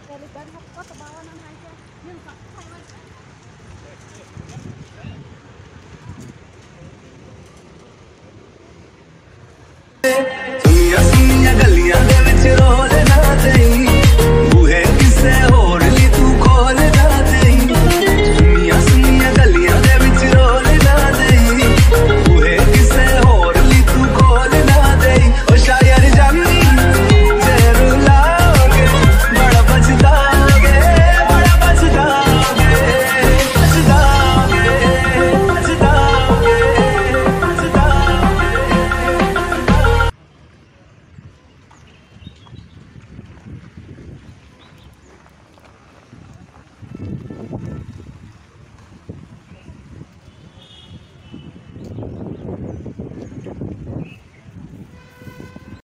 Taliban học có tao bao năm nay chưa nhưng mà thay qua